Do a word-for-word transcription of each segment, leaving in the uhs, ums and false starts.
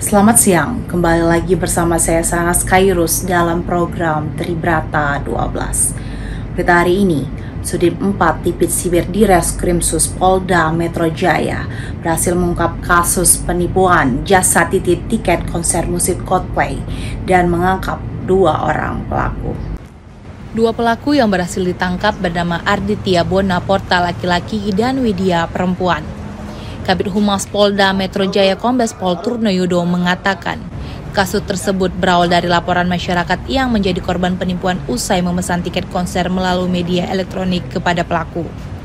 Selamat siang, kembali lagi bersama saya Sanas Kairus dalam program Tribrata dua belas. Berita hari ini, Sudin empat Tipit Sibir di Reskrimsus Polda Metro Jaya berhasil mengungkap kasus penipuan jasa titip tiket konser musik Coldplay dan mengangkat dua orang pelaku. Dua pelaku yang berhasil ditangkap bernama Arditya Bonaporta laki-laki dan Widya perempuan. Kabid Humas Polda Metro Jaya Kombes Pol Turnoyudo mengatakan, kasus tersebut berawal dari laporan masyarakat yang menjadi korban penipuan usai memesan tiket konser melalui media elektronik kepada pelaku.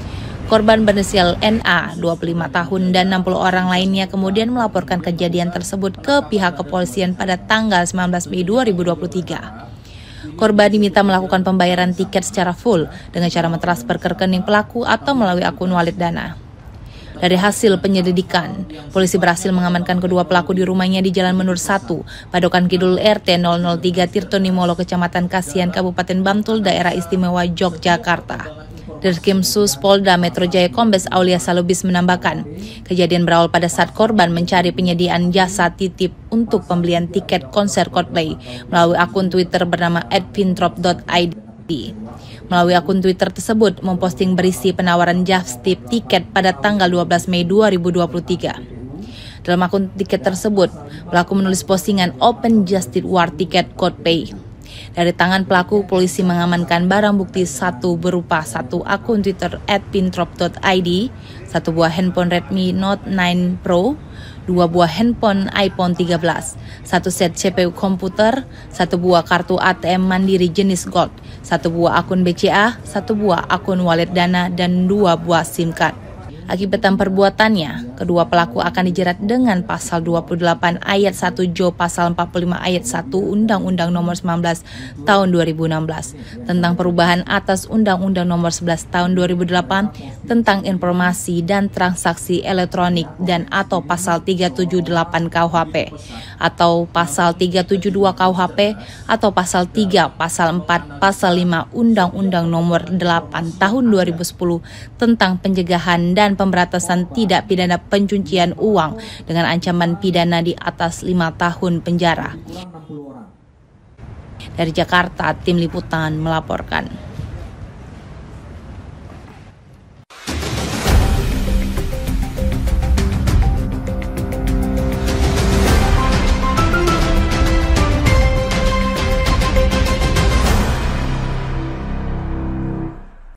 Korban berinisial N A, dua puluh lima tahun, dan enam puluh orang lainnya kemudian melaporkan kejadian tersebut ke pihak kepolisian pada tanggal sembilan belas Mei dua ribu dua puluh tiga. Korban diminta melakukan pembayaran tiket secara full dengan cara mentransfer ke rekening pelaku atau melalui akun wallet Dana. Dari hasil penyelidikan, polisi berhasil mengamankan kedua pelaku di rumahnya di Jalan Menur satu, Padokan Kidul R T nol nol tiga Tirtonimolo, Kecamatan Kasihan, Kabupaten Bantul, Daerah Istimewa Yogyakarta. Reskrimsus Polda Metro Jaya Kombes Aulia Salubis menambahkan, kejadian berawal pada saat korban mencari penyediaan jasa titip untuk pembelian tiket konser Coldplay melalui akun Twitter bernama at pintrop dot i d. Melalui akun Twitter tersebut memposting berisi penawaran just tip tiket pada tanggal dua belas Mei dua ribu dua puluh tiga. Dalam akun tiket tersebut, pelaku menulis postingan Open Just Tip War Ticket Coldplay. Dari tangan pelaku, polisi mengamankan barang bukti satu berupa satu akun Twitter at pintrop dot i d, satu buah handphone Redmi Note sembilan Pro, dua buah handphone iPhone tiga belas, satu set C P U komputer, satu buah kartu A T M Mandiri jenis Gold, satu buah akun B C A, satu buah akun wallet Dana, dan dua buah SIM card. Akibat perbuatannya, kedua pelaku akan dijerat dengan pasal dua puluh delapan ayat satu J pasal empat puluh lima ayat satu Undang-Undang Nomor sembilan belas Tahun dua ribu enam belas tentang perubahan atas Undang-Undang Nomor sebelas Tahun dua ribu delapan tentang informasi dan transaksi elektronik dan atau pasal tiga tujuh delapan K U H P atau pasal tiga tujuh dua K U H P atau pasal tiga, pasal empat, pasal lima Undang-Undang Nomor delapan Tahun dua ribu sepuluh tentang pencegahan dan pemberantasan tidak pidana pencucian uang dengan ancaman pidana di atas lima tahun penjara. Dari Jakarta, Tim Liputan melaporkan.